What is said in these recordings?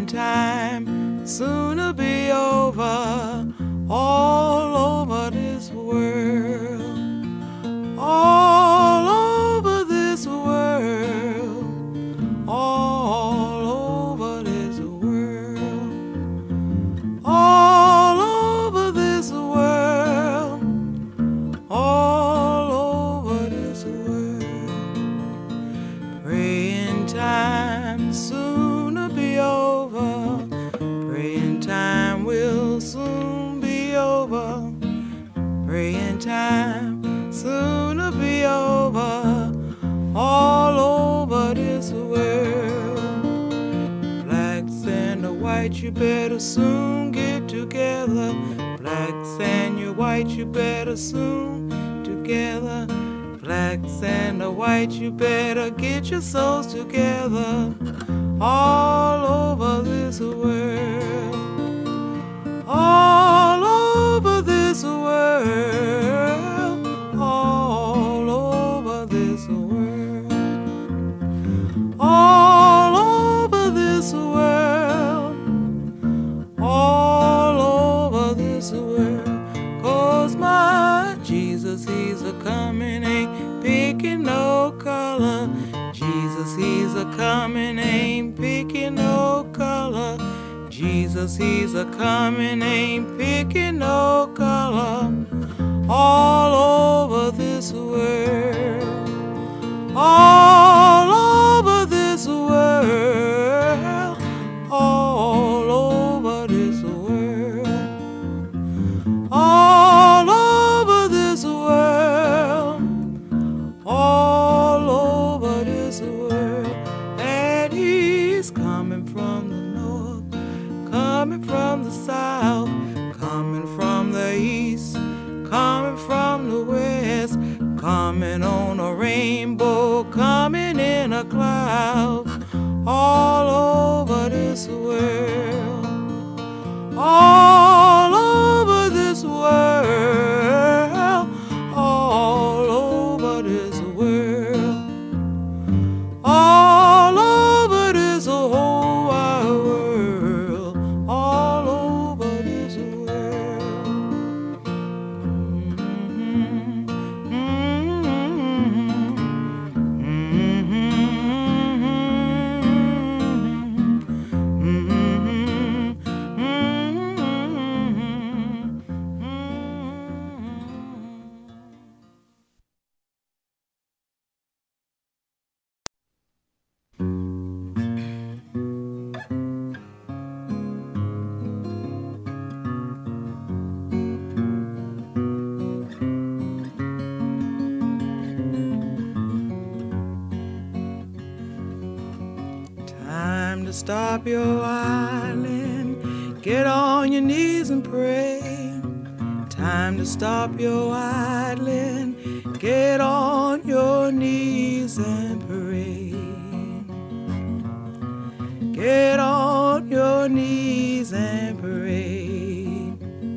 time soon to be over, all over this world, all over this world, all over this world, all over this world, all over this world. Praying time soon to be over, praying time will soon be over, praying time soon to be over, all over this world. Blacks and the whites, you better soon get together. Blacks and you whites, you better soon together. Blacks and the whites, you better get your souls together, all over this world, all over this world, all over this world, all over this world, all over this world. 'Cause my Jesus, he's a-comin', ain't picking no color. Jesus, he's a-comin', ain't picking no color. Jesus, he's a-comin', ain't picking no color. All over this world, all over this world, all over this world, all over this world, all over this world. And he's coming from the north, coming from the south, coming from the east, coming from the west, coming on a rainbow, coming in a cloud, all over this world, all over this world, all over this world, all over this whole wide world, all over this world. Time to stop your whining, get on your knees and pray. Time to stop your idling, get on your knees and pray. Get on your knees and pray.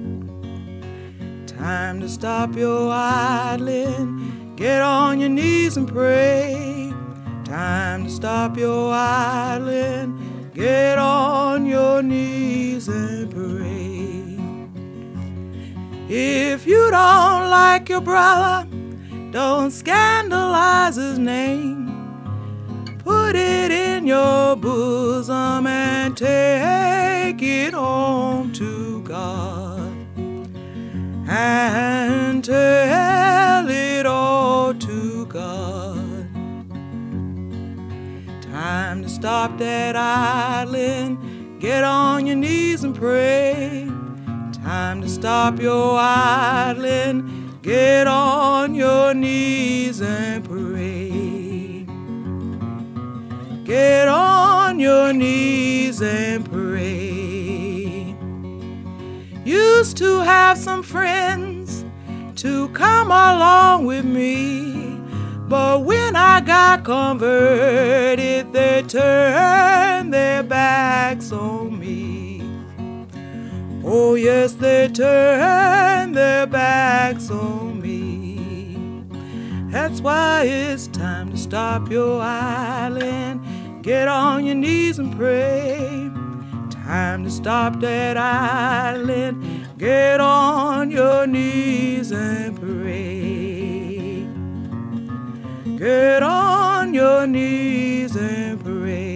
Time to stop your idling, get on your knees and pray. Time to stop your idling, get on your knees and pray. If you don't like your brother, don't scandalize his name. Put it in your bosom and take it home to God, and tell it all to God. Time to stop that idling, get on your knees and pray. Time to stop your idling, get on your knees and pray. Get on your knees and pray. Used to have some friends to come along with me, but when I got converted, they turned their backs on me. Oh yes, they turned their backs on me. That's why it's time to stop your idling, get on your knees and pray. Time to stop that idling. Get on your knees and pray. Get on your knees and pray.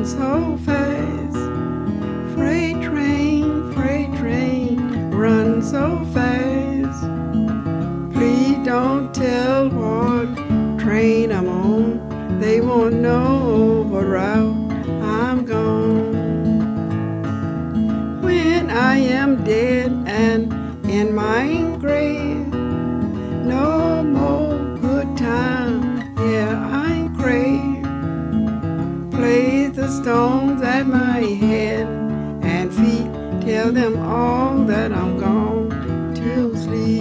so fast. Freight train, run so fast. Please don't tell what train I'm on. They won't know what route I'm gone. When I am dead and in my grave, no more good time, yeah, I'm crave. Place the stones at my head and feet, tell them all that I'm gone to sleep.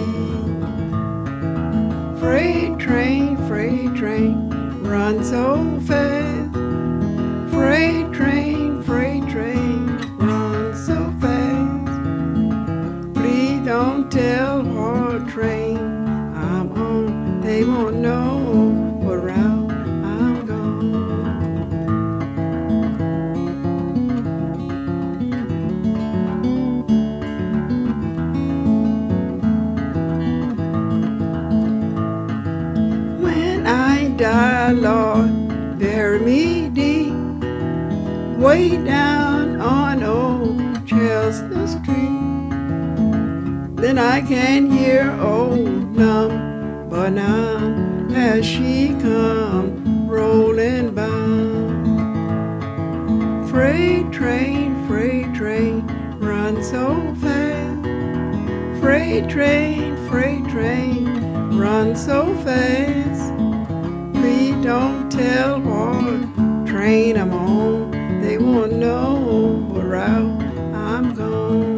Freight train, run so fast. Freight train, run so fast. Please don't tell what train I'm on. They won't know what route I'm gone. When I die, Lord, bury me deep, way down on old Chestnut Street. Then I can hear old Number 9 as she come rolling by. Freight train, run so fast. Freight train, run so fast. Please don't tell what train I'm on. They won't know what route I'm gone.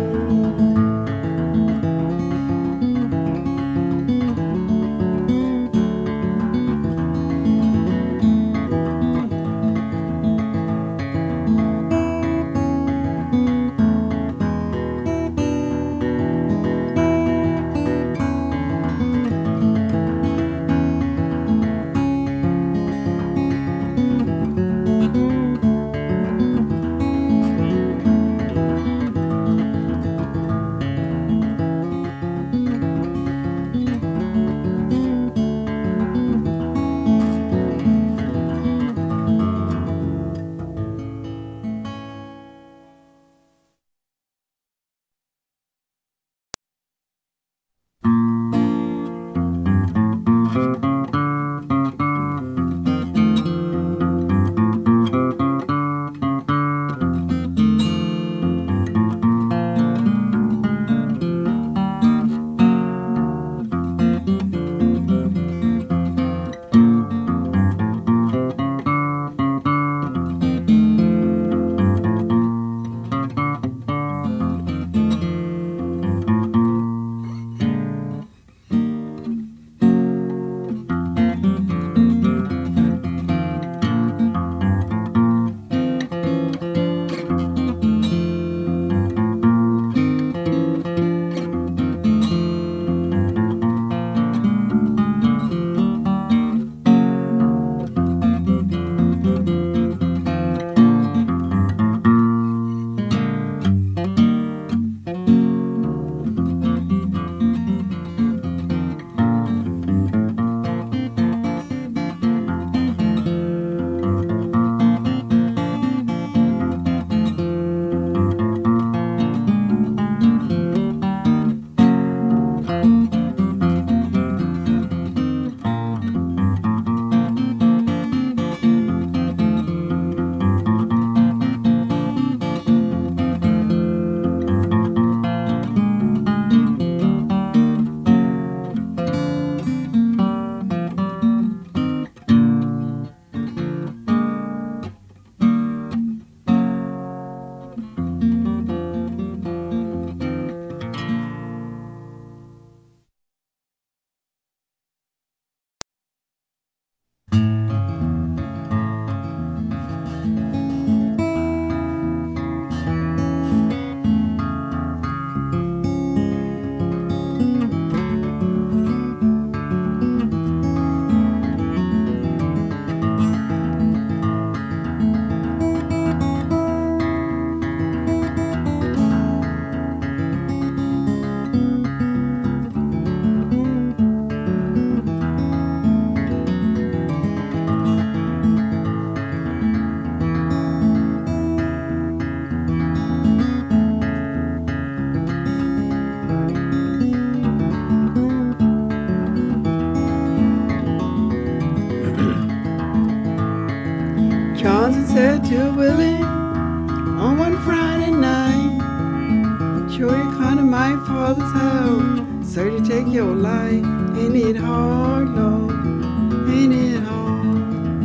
Johnson said to Willie on one Friday night, sure you come to my father's house, sir, to take your life. Ain't it hard, Lord? Ain't it hard?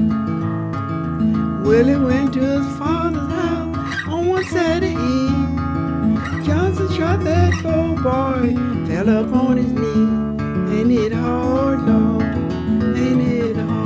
Willie went to his father's house on one Saturday eve. Johnson shot that poor boy, fell up on his knee. Ain't it hard, Lord? Ain't it hard?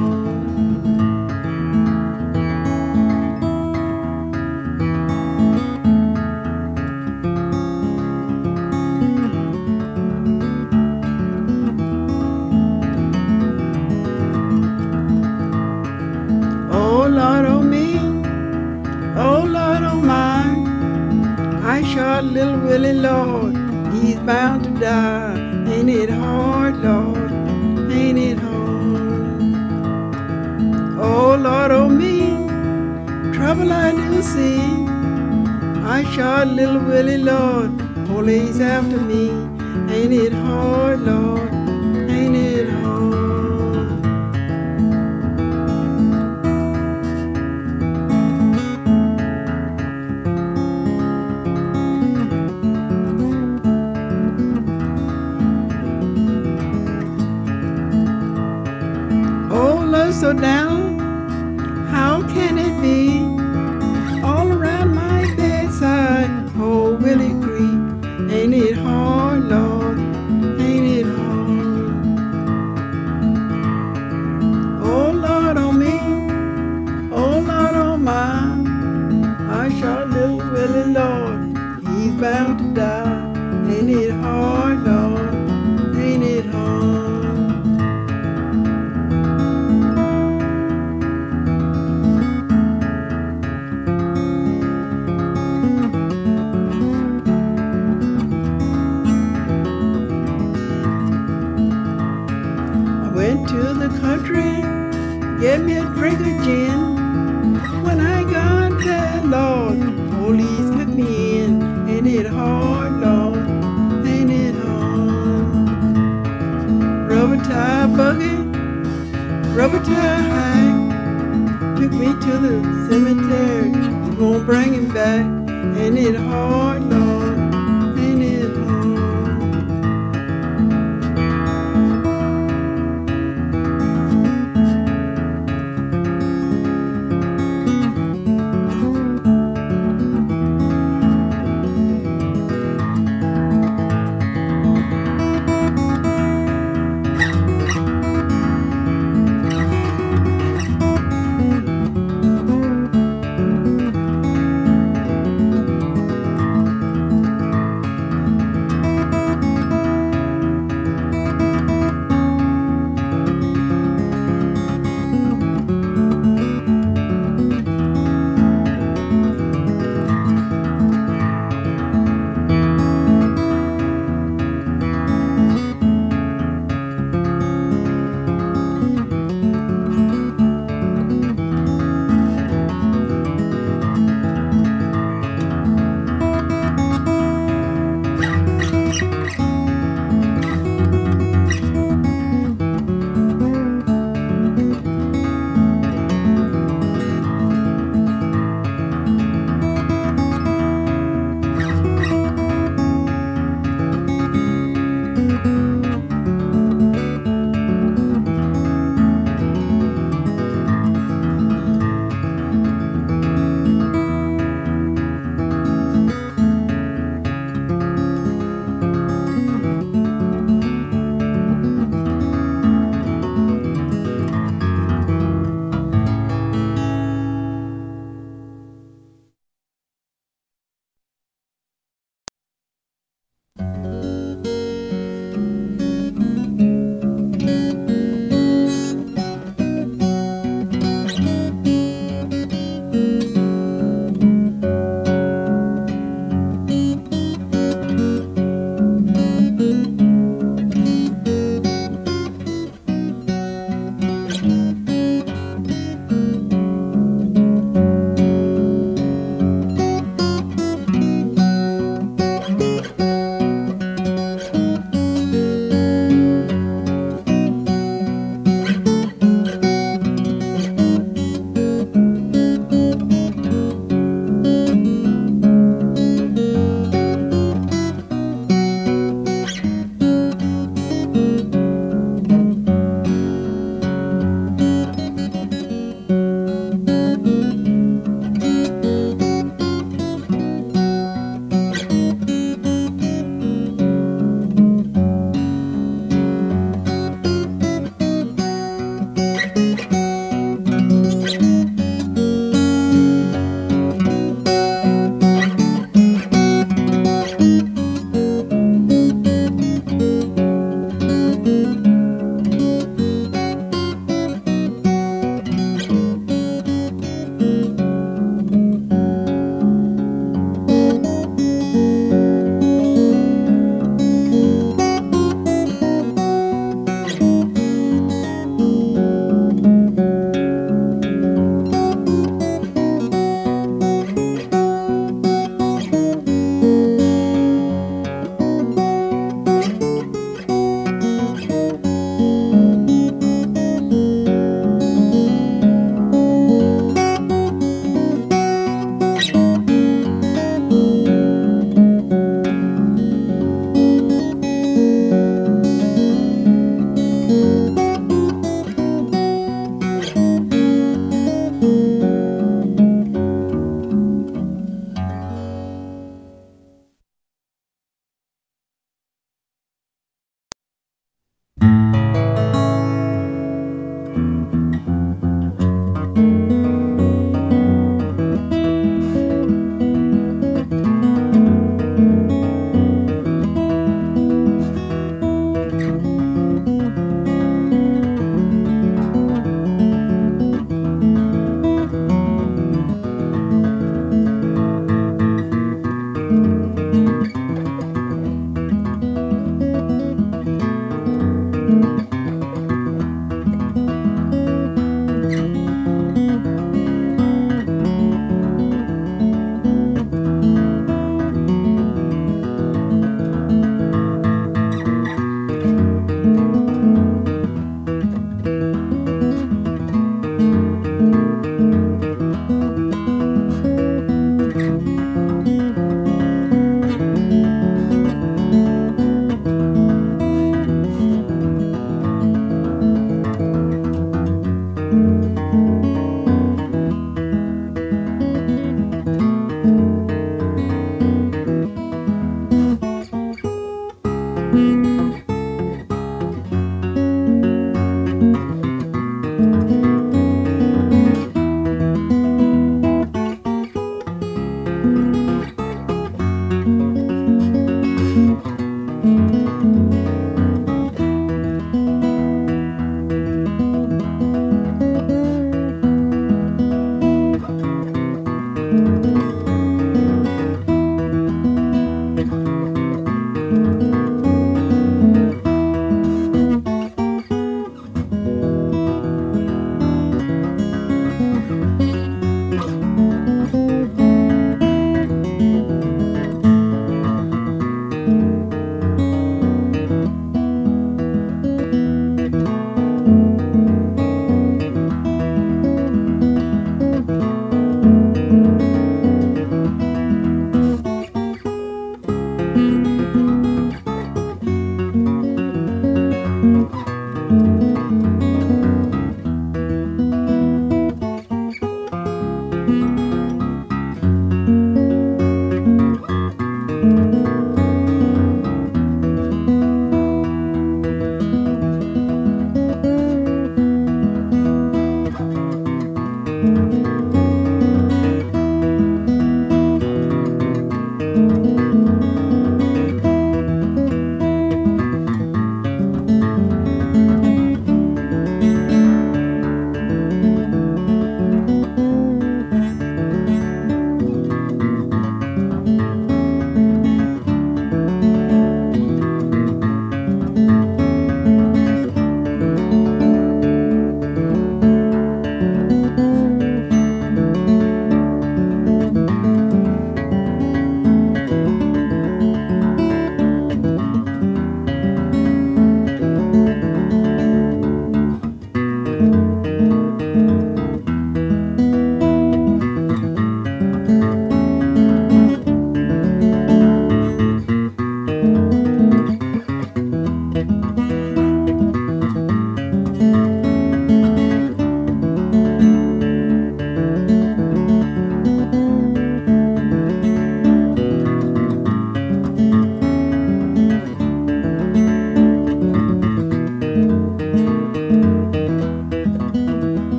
Oh Lord, oh me, oh Lord, oh mine. I shot little Willie, Lord, he's bound to die. Ain't it hard, Lord? Ain't it hard? Oh Lord, oh me, trouble I do see. I shot little Willie, Lord, police after me. Ain't it hard, Lord? Ain't it hard? So down, how can it be? All around my bedside, oh Willie creep. Ain't it hard, Lord? Ain't it hard? Oh Lord, oh me, oh Lord, oh mine. I shot little Willie, Lord, he's bound to die. Ain't it hard, Lord? Ain't it hard? Went to the country, gave me a drink of gin. When I got there, Lord, police took me in. Ain't it hard, Lord? Ain't it hard? Rubber tire buggy, rubber tire hack, took me to the cemetery. I'm gonna bring him back. Ain't it hard, Lord? Ain't it hard?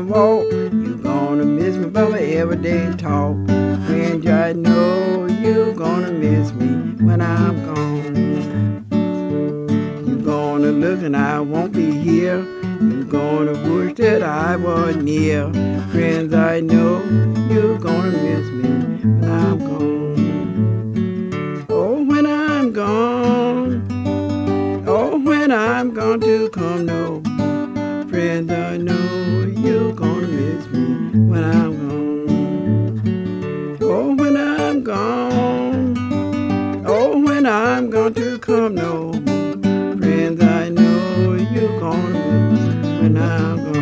walk. You gonna miss me by my everyday talk. Friends, I know you gonna miss me when I'm gone. You gonna look and I won't be here. You gonna wish that I was near. Friends, I know you gonna miss me when I'm gone. Oh, when I'm gone. Oh, when I'm gone to come no more. Friends, I know you gonna miss me when I'm gone. Oh, when I'm gone. Oh, when I'm gone to come no more. Friends, I know you gonna miss me when I'm gone.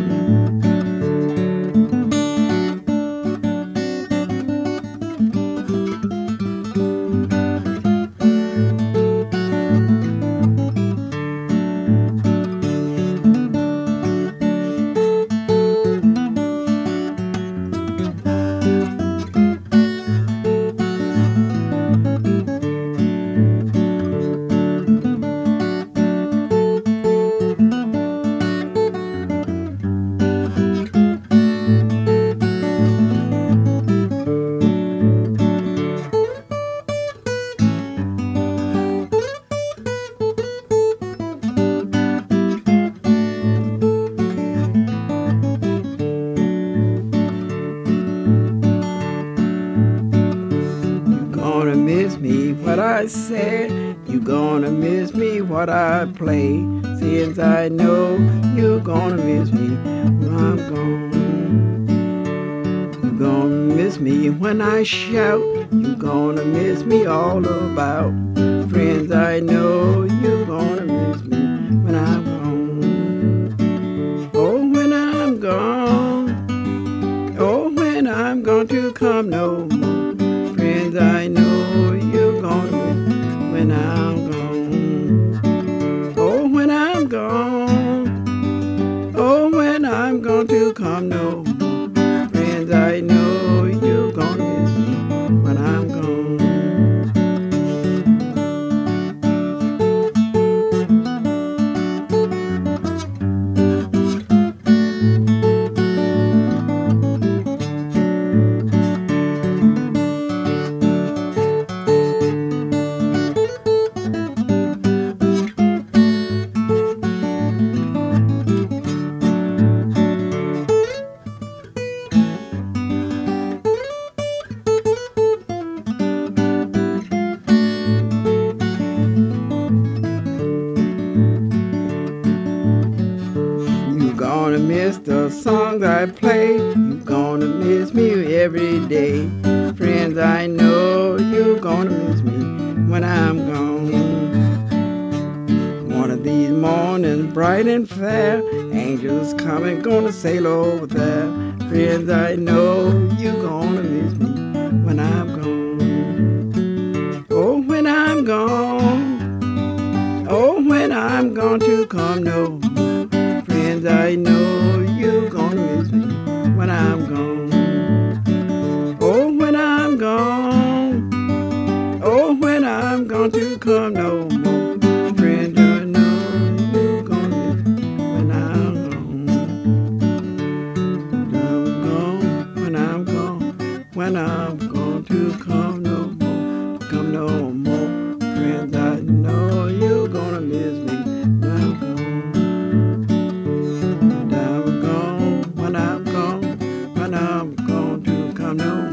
Gonna miss me what I said. You gonna miss me what I play. Since I know you gonna miss me when I'm gone. You gonna miss me when I shout. You gonna miss me all about. Friends, I know you gonna miss me when I'm gone. Oh, when I'm gone. Oh, when I'm gone to come no more. Friends, I know you're gonna miss me when I'm gone. Oh, when I'm gone. Oh, when I'm gone to come no more. Friends, I know you're gonna miss me when I'm gone. You gonna miss the songs I play. You gonna miss me every day. Friends, I know you gonna miss me when I'm gone. One of these mornings bright and fair, angels coming, gonna sail over there. Friends, I know you gonna miss me when I'm gone. Oh, when I'm gone. Oh, when I'm gone to come no more. Friends, I know you're gonna miss me when I'm gone. Oh, when I'm gone. Oh, when I'm gone to come no more. Friends, I know you're gonna miss me when I'm gone. I'm gone when I'm gone. When I'm gone to come no more. Come no more. Friends, I know you're gonna miss me when I'm gone. When I'm gone to come no